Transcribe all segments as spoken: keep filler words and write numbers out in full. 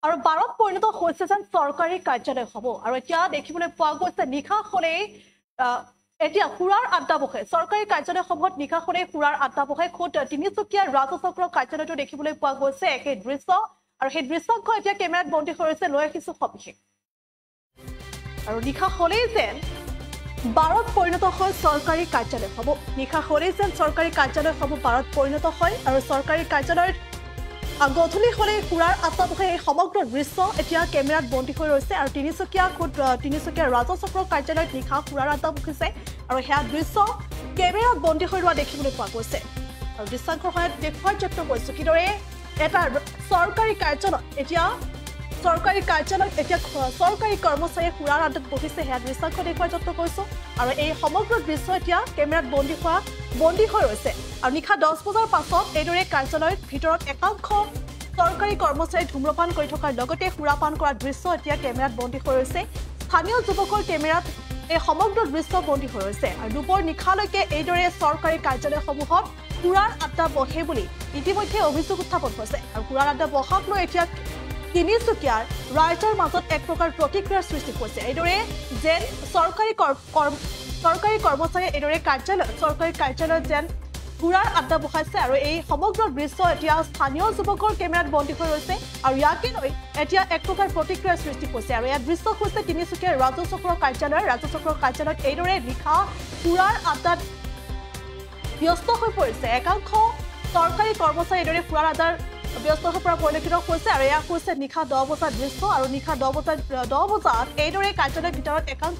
আৰু বাৰত পৰিণত হৈছে যেন চৰকাৰী কাৰ্যালয় হ'ব আৰু এতিয়া দেখিবলৈ পোৱা গৈছে নিশা হ'লেই এতিয়া সুৰাৰ আড্ডা বহে চৰকাৰী কাৰ্যালয়সমূহত নিশা হ'লেই সুৰাৰ আড্ডা বহে খুদ তিনিচুকীয়া ৰাজচক্ৰ কাৰ্যালয়টো দেখিবলৈ পোৱা গৈছে একে দৃশ্য আৰু সেই দৃশ্যখন এতিয়া কেমেৰাত বন্দী হৈ ৰৈছে লৈ আহিছো সবিশেষ আৰু নিশা হ'লেই যেন বাৰত পৰিণত হয় চৰকাৰী কাৰ্যালয় হ'ব নিশা হ'লেই যেন চৰকাৰী কাৰ্যালয় হ'ব বাৰত পৰিণত হয় আৰু চৰকাৰী কাৰ্যালয়ত গধূলি হ'লেই সুৰাৰ আড্ডা বহে এই সমগ্ৰ দৃশ্য এতিয়া কেমেৰাত বন্দী হৈ ৰৈছে আৰু তিনিচুকীয়া খুদ তিনিচুকীয়া ৰাজচক্ৰ কাৰ্যালয়ত নিশা সুৰাৰ আড্ডা বহিছে আৰু সেয়া দৃশ্য কেমেৰাত বন্দী হৈ ৰোৱা দেখিবলৈ পোৱা গৈছে আৰু দৃশ্যাংশৰ সহায়ত দেখুওৱাৰ যত্ন কৰিছো কিদৰে এটা চৰকাৰী কাৰ্যালয় এতিয়া চৰকাৰী কাৰ্যালয়ত এতিয়া চৰকাৰী কৰ্মচাৰীয়ে সুৰাৰ আড্ডাত বহিছে সেয়া দৃশ্যাংশ দেখুওৱাৰ যত্ন কৰিছো আৰু এই সমগ্ৰ দৃশ্য এতিয়া কেমেৰাত বন্দী হোৱা বন্দী হৈ ৰৈছে আৰু নিশা দহ বজাৰ পাছত এইদৰে কাৰ্যালয়ৰ ভিতৰত একাংশ চৰকাৰী কৰ্মচাৰী ধূম্ৰপান কৰি থকাৰ লগতে সুৰাপান কৰাৰ দৃশ্য এতিয়া কেমেৰাত বন্দী হৈ ৰৈছে স্থানীয় যুৱকৰ কেমেৰাত এই সমগ্ৰ দৃশ্য বন্দী হৈ ৰৈছে আৰু দুপৰ নিশালৈকে এইদৰে চৰকাৰী কাৰ্যালয়সমূহত সুৰাৰ আড্ডা বহে বুলি ইতিমধ্যে অভিযোগ উত্থাপন হৈছে আৰু সুৰাৰ আড্ডা বহাক লৈ এতিয়া তিনিচুকীয়াৰ ৰাইজৰ মাজত এক প্ৰকাৰ প্ৰতিক্ৰিয়াৰ সৃষ্টি হৈছে এইদৰে যেন চৰকাৰী চৰকাৰী কৰ্মচাৰীয়ে এইদৰে কাৰ্যালয় চৰকাৰী কাৰ্যালয়ত যেন সুৰাৰ আড্ডা বহাইছে আৰু এই সমগ্ৰ দৃশ্য এতিয়া স্থানীয় যুৱকৰ কেমেৰাত বন্দী হৈ ৰৈছে আৰু ইয়াকে লৈ এতিয়া এক প্ৰকাৰ প্ৰতিক্ৰিয়াৰ সৃষ্টি হৈছে আৰু ইয়াৰ দৃশ্য হৈছে তিনিচুকীয়াৰ ৰাজচক্ৰ কাৰ্যালয় ৰাজচক্ৰ কাৰ্যালয়ত এইদৰে নিশা সুৰাৰ আড্ডাত ব্যস্ত হৈ পৰিছে একাংশ চৰকাৰী কৰ্মচাৰী এইদৰে সুৰাৰ আড্ডাৰ ব্যস্ত হৈ পৰা পৰিলক্ষিত হৈছে আৰু এয়া হৈছে নিশা দহ বজাৰ দৃশ্য আৰু নিশা দহ বজাত দহ বজাত এইদৰে কাৰ্যালয়ৰ ভিতৰত একাংশ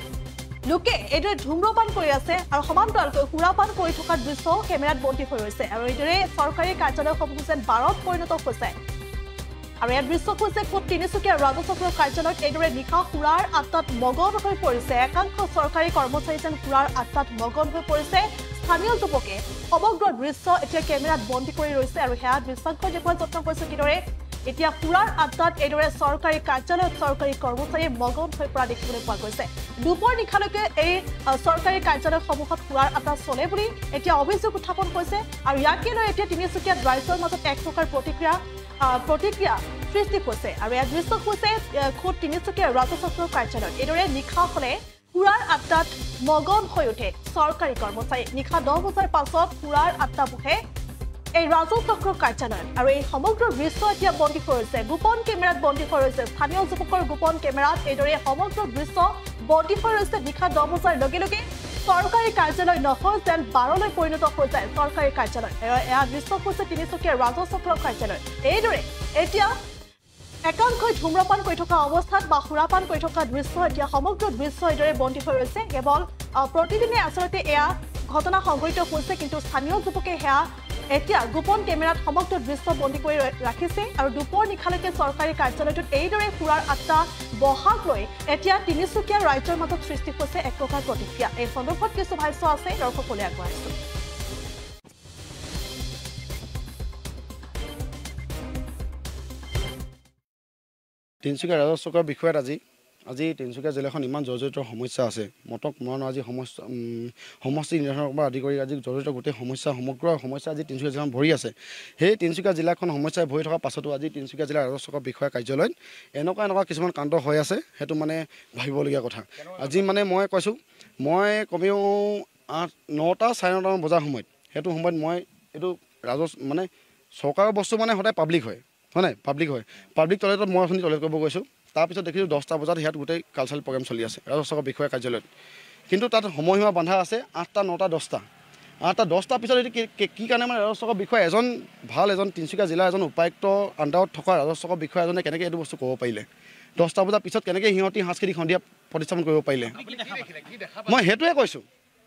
লোকে এইদৰে ধূম্ৰপান কৰি আছে আৰু সমান্তৰালকৈ সুৰাপান কৰি থকাৰ দৃশ্যও কেমেৰাত বন্দী হৈ ৰৈছে আৰু এইদৰে চৰকাৰী কাৰ্যালয়সমূহ যেন বাৰত পৰিণত হৈছে আৰু ইয়াৰ দৃশ্য হৈছে খুব তিনিচুকীয়া ৰাজচক্ৰ কাৰ্যালয়ত এইদৰে নিশা সুৰাৰ আড্ডাত মগন হৈ পৰিছে একাংশ চৰকাৰী কৰ্মচাৰী যেন সুৰাৰ আড্ডাত মগন হৈ পৰিছে স্থানীয় যুৱকে সমগ্ৰ দৃশ্য এতিয়া কেমেৰাত বন্দী কৰি ৰৈছে আৰু সেয়া দৃশ্যাংশ দেখুওৱাৰ যত্ন কৰিছে কিদৰে এতিয়া সুৰাৰ আড্ডাত এইদৰে চৰকাৰী কাৰ্যালয়ত চৰকাৰী কৰ্মচাৰীয়ে মগন হৈ পৰা দেখিবলৈ পোৱা গৈছে দুপৰ নিশালৈকে এই চৰকাৰী কাৰ্যালয়সমূহত সুৰাৰ আড্ডা চলে বুলি এতিয়া অভিযোগ উত্থাপন হৈছে আৰু ইয়াকে লৈ এতিয়া তিনিচুকীয়াত ৰাইজৰ মাজত এক প্ৰকাৰ প্ৰতিক্ৰিয়া প্ৰতিক্ৰিয়া সৃষ্টি হৈছে আৰু ইয়াৰ দৃশ্য হৈছে খুদ তিনিচুকীয়া ৰাজচক্ৰ কাৰ্যালয়ত এইদৰে নিশা হ'লে সুৰাৰ আড্ডাত মগন হৈ উঠে চৰকাৰী কৰ্মচাৰী নিশা দহ বজাৰ পাছত সুৰাৰ আড্ডা বহে এই ৰাজচক্ৰ কাৰ্যালয়ত আৰু এই সমগ্ৰ দৃশ্য এতিয়া বন্দী হৈ ৰৈছে গোপন কেমেৰাত বন্দী হৈ ৰৈছে স্থানীয় যুৱকৰ গোপন কেমেৰাত এইদৰে সমগ্ৰ দৃশ্য বন্দী হৈ ৰৈছে নিশা দহ বজাৰ লগে লগে চৰকাৰী কাৰ্যালয় নহয় যেন বাৰলৈ পৰিণত হৈ যায় চৰকাৰী কাৰ্যালয় এয়া দৃশ্য হৈছে তিনিচুকীয়া ৰাজচক্ৰ কাৰ্যালয় এইদৰে এতিয়া একাংশই ধূম্ৰপান কৰি থকা অৱস্থাত বা সুৰাপান কৰি থকা দৃশ্য এতিয়া সমগ্ৰ দৃশ্য এইদৰে বন্দী হৈ ৰৈছে কেৱল প্ৰতিদিনে আচলতে এয়া ঘটনা সংঘটিত হৈছে কিন্তু স্থানীয় যুৱকে সেয়া এতিয়া গোপন কেমেৰাত সমগ্ৰ দৃশ্য বন্দী কৰি ৰাখিছে আৰু দুপৰ নিশালৈকে চৰকাৰী কাৰ্যালয়টোত এইদৰে সুৰাৰ আড্ডা বহাক লৈ এতিয়া তিনিচুকীয়া ৰাইজৰ মাজত সৃষ্টি হৈছে এক প্ৰকাৰ প্ৰতিক্ৰিয়া এই সন্দৰ্ভত কিছু ভাষ্য আছে দৰ্শকলৈ আগবঢ়াইছো তিনিচুকীয়া ৰাজচক্ৰৰ বিষয়ত আজি আজি তিনিচুকীয়া জিলাখন ইমান জৰ্জৰিত সমস্যা আছে মটক মৰাণ আজি সমস্যা সমষ্টি নিৰ্ধাৰণৰ পৰা আদি কৰি আজি জৰ্জৰিত গোটেই সমস্যা সমগ্ৰ সমস্যা আজি তিনিচুকীয়া জিলাখন ভৰি আছে সেই তিনিচুকীয়া জিলাখন সমস্যাই ভৰি থকাৰ পাছতো আজি তিনিচুকীয়া জিলাৰ ৰাজচক্ৰ বিষয়া কাৰ্যালয়ত এনেকুৱা এনেকুৱা কিছুমান কাণ্ড হৈ আছে সেইটো মানে ভাবিবলগীয়া কথা আজি মানে মই কৈছোঁ মই কমেও আঠ নটা চাৰে নটামান বজাৰ সময়ত সেইটো সময়ত মই এইটো ৰাজচ মানে চৰকাৰৰ বস্তু মানে সদায় পাব্লিক হয় হয় নাই পাব্লিক হয় পাব্লিক টয়লেটত মই অথনি টয়লেট কৰিব গৈছোঁ তাৰপিছত দেখিছোঁ দহটা বজাত ইয়াত গোটেই কালচাৰেল প্ৰগ্ৰেম চলি আছে ৰাজচক্ৰ বিষয়া কাৰ্যালয়ত কিন্তু তাত সময়সীমা বান্ধা আছে আঠটা নটা দহটা আঠটা দহটাৰ পিছত এইটো কি কাৰণে মানে ৰাজচক্ৰ বিষয়া এজন ভাল এজন তিনিচুকীয়া জিলাৰ এজন উপায়ুক্ত আণ্ডাৰত থকা ৰাজচক্ৰ বিষয়া এজনে কেনেকৈ এইটো বস্তু ক'ব পাৰিলে দহটা বজাৰ পিছত কেনেকৈ সিহঁতি সাংস্কৃতিক সন্ধিয়া প্ৰতিস্থাপন কৰিব পাৰিলে মই সেইটোৱে কৈছোঁ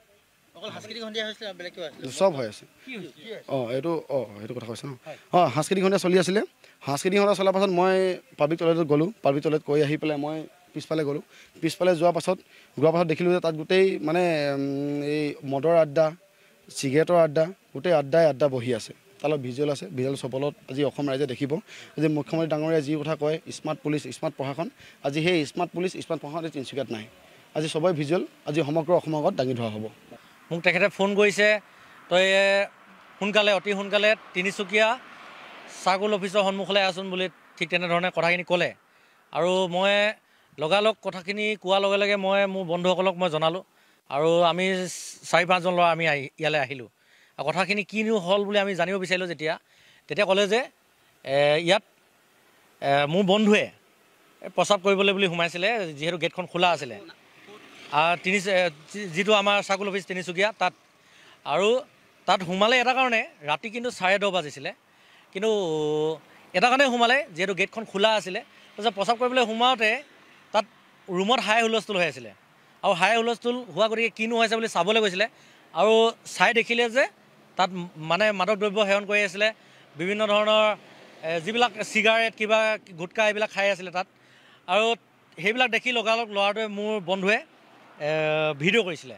চব হৈ আছে অঁ এইটো অঁ সেইটো কথা কৈছে ন অঁ সাংস্কৃতিক সন্ধিয়া চলি আছিলে সাংস্কৃতিক সন্ধিয়া চলাৰ পাছত মই পাব্লিক টয়লেটত গ'লোঁ পাব্লিক টয়লেট কৰি আহি পেলাই মই পিছফালে গ'লোঁ পিছফালে যোৱাৰ পাছত যোৱাৰ পাছত দেখিলোঁ যে তাত গোটেই মানে এই মদৰ আড্ডা চিগাৰেটৰ আড্ডা গোটেই আড্ডাই আড্ডা বহি আছে তালত ভিজুৱেল আছে ভিজুৱেল চবলত আজি অসম ৰাইজে দেখিব যে মুখ্যমন্ত্ৰী ডাঙৰীয়াই যি কথা কয় স্মাৰ্ট পুলিচ স্মাৰ্ট প্ৰশাসন আজি সেই স্মাৰ্ট পুলিচ স্মাৰ্ট প্ৰশাসন তিনিচুকীয়াত নাই আজি সবই ভিজুৱেল আজি সমগ্ৰ অসমৰ আগত দাঙি ধৰা হ'ব মোক তেখেতে ফোন কৰিছে তই সোনকালে অতি সোনকালে তিনিচুকীয়া ছাগল অফিচৰ সন্মুখলৈ আছোন বুলি ঠিক তেনেধৰণে কথাখিনি ক'লে আৰু মই লগালগ কথাখিনি কোৱাৰ লগে লগে মই মোৰ বন্ধুসকলক মই জনালোঁ আৰু আমি চাৰি পাঁচজন ল'ৰা আমি আহি ইয়ালৈ আহিলোঁ আৰু কথাখিনি কিনো হ'ল বুলি আমি জানিব বিচাৰিলোঁ যেতিয়া তেতিয়া ক'লে যে ইয়াত মোৰ বন্ধুৱে প্ৰস্ৰাৱ কৰিবলৈ বুলি সোমাইছিলে যিহেতু গেটখন খোলা আছিলে তিনি যিটো আমাৰ চাৰ্কুল অফিচ তিনিচুকীয়া তাত আৰু তাত সোমালে এটা কাৰণে ৰাতি কিন্তু চাৰে দহ বাজিছিলে কিন্তু এটা কাৰণে সোমালে যিহেতু গেটখন খোলা আছিলে তাৰপিছত প্ৰস্ৰাৱ কৰিবলৈ সোমাওঁতে তাত ৰুমত হাই হুলস্থুল হৈ আছিলে আৰু হাই হুলস্থুল হোৱা গতিকে কিনো হৈছে বুলি চাবলৈ গৈছিলে আৰু চাই দেখিলে যে তাত মানে মাদক দ্ৰব্য সেৱন কৰি আছিলে বিভিন্ন ধৰণৰ যিবিলাক চিগাৰেট কিবা গুটকা এইবিলাক খাই আছিলে তাত আৰু সেইবিলাক দেখি লগালগ ল'ৰাটোৱে মোৰ বন্ধুৱে ভিডিঅ' কৰিছিলে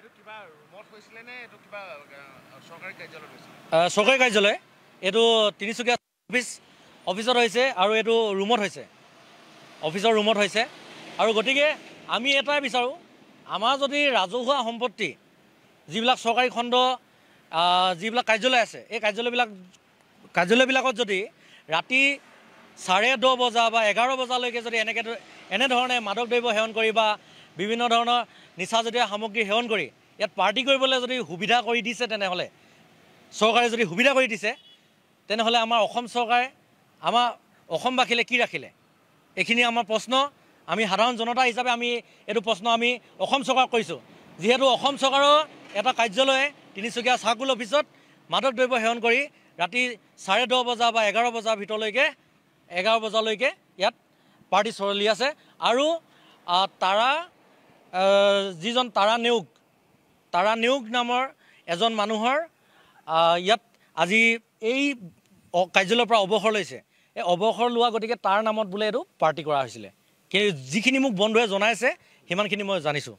চৰকাৰী কাৰ্যালয় এইটো তিনিচুকীয়া অফিচ অফিচত হৈছে আৰু এইটো ৰুমত হৈছে অফিচৰ ৰুমত হৈছে আৰু গতিকে আমি এটাই বিচাৰোঁ আমাৰ যদি ৰাজহুৱা সম্পত্তি যিবিলাক চৰকাৰী খণ্ড যিবিলাক কাৰ্যালয় আছে এই কাৰ্যালয়বিলাক কাৰ্যালয়বিলাকত যদি ৰাতি চাৰে দহ বজা বা এঘাৰ বজালৈকে যদি এনেকৈ এনেধৰণে মাদক দ্ৰব্য সেৱন কৰি বা বিভিন্ন ধৰণৰ নিচাজাতীয় সামগ্ৰী সেৱন কৰি ইয়াত পাৰ্টি কৰিবলৈ যদি সুবিধা কৰি দিছে তেনেহ'লে চৰকাৰে যদি সুবিধা কৰি দিছে তেনেহ'লে আমাৰ অসম চৰকাৰে আমাৰ অসমবাসীলৈ কি ৰাখিলে এইখিনি আমাৰ প্ৰশ্ন আমি সাধাৰণ জনতা হিচাপে আমি এইটো প্ৰশ্ন আমি অসম চৰকাৰক কৰিছোঁ যিহেতু অসম চৰকাৰৰ এটা কাৰ্যালয়ে তিনিচুকীয়া চাৰ্কুল অফিচত মাদক দ্ৰব্য সেৱন কৰি ৰাতি চাৰে দহ বজা বা এঘাৰ বজাৰ ভিতৰলৈকে এঘাৰ বজালৈকে ইয়াত পাৰ্টি চলি আছে আৰু তাৰা যিজন তাৰা নেওগ তাৰা নেওগ নামৰ এজন মানুহৰ ইয়াত আজি এই কাৰ্যালয়ৰ পৰা অৱসৰ লৈছে এই অৱসৰ লোৱা গতিকে তাৰ নামত বোলে এইটো পাৰ্টি কৰা হৈছিলে কি যিখিনি মোক বন্ধুৱে জনাইছে সিমানখিনি মই জানিছোঁ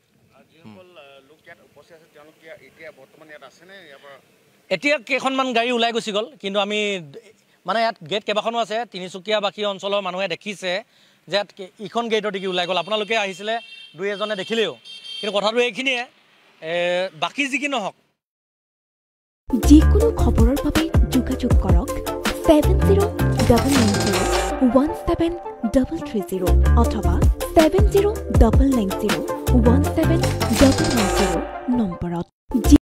এতিয়া কেইখনমান গাড়ী ওলাই গুচি গ'ল কিন্তু আমি মানে ইয়াত গেট কেইবাখনো আছে তিনিচুকীয়াবাসী অঞ্চলৰ মানুহে দেখিছে যে ইয়াত ইখন গেটৰ দিকে ওলাই গ'ল আপোনালোকে আহিছিলে দুই এজনে দেখিলেও কিন্তু কথাটো এইখিনিয়ে বাকী যি কি নহওক যিকোনো খবৰৰ বাবে যোগাযোগ কৰক seven zero' double nine zero' one seven double three zero' অথবা seven zero' double nine zero' one seven double nine zero' নম্বৰত